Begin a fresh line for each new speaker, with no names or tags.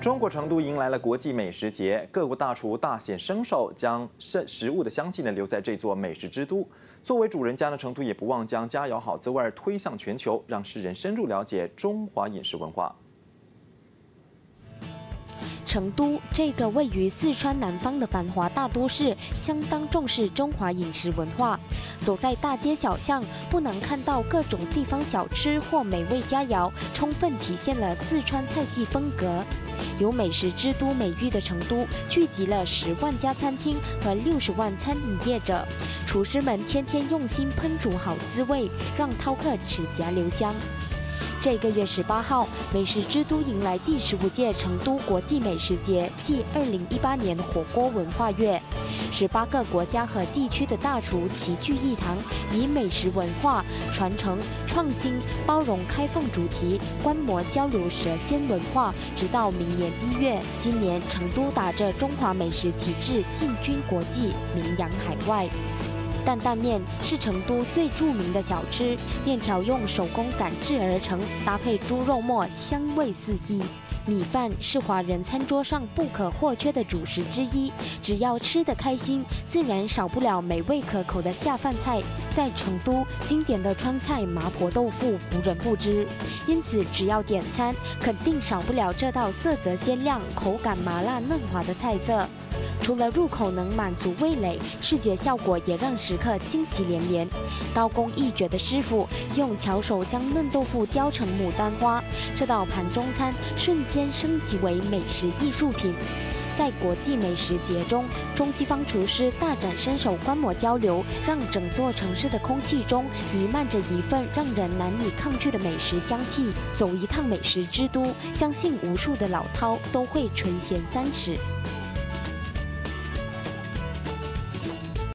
中国成都迎来了国际美食节，各国大厨大显身手，将食物的香气留在这座美食之都。作为主人家呢，成都也不忘将佳肴好滋味推向全球，让世人深入了解中华饮食文化。
成都这个位于四川南方的繁华大都市，相当重视中华饮食文化。走在大街小巷，不难看到各种地方小吃或美味佳肴，充分体现了四川菜系风格。有美食之都美誉的成都，聚集了10万家餐厅和60万餐饮业者，厨师们天天用心烹煮好滋味，让饕客齿颊留香。 这个月18号，美食之都迎来第15届成都国际美食节暨2018年火锅文化月，18个国家和地区的大厨齐聚一堂，以美食文化传承、创新、包容、开放主题，观摩交流舌尖文化，直到明年1月。今年成都打着中华美食旗帜进军国际，名扬海外。 担担面是成都最著名的小吃，面条用手工擀制而成，搭配猪肉末，香味四溢。米饭是华人餐桌上不可或缺的主食之一，只要吃得开心，自然少不了美味可口的下饭菜。在成都，经典的川菜麻婆豆腐无人不知，因此只要点餐，肯定少不了这道色泽鲜亮、口感麻辣嫩滑的菜色。 除了入口能满足味蕾，视觉效果也让食客惊喜连连。刀工一绝的师傅用巧手将嫩豆腐雕成牡丹花，这道盘中餐瞬间升级为美食艺术品。在国际美食节中，中西方厨师大展身手，观摩交流，让整座城市的空气中弥漫着一份让人难以抗拒的美食香气。走一趟美食之都，相信无数的老饕都会垂涎三尺。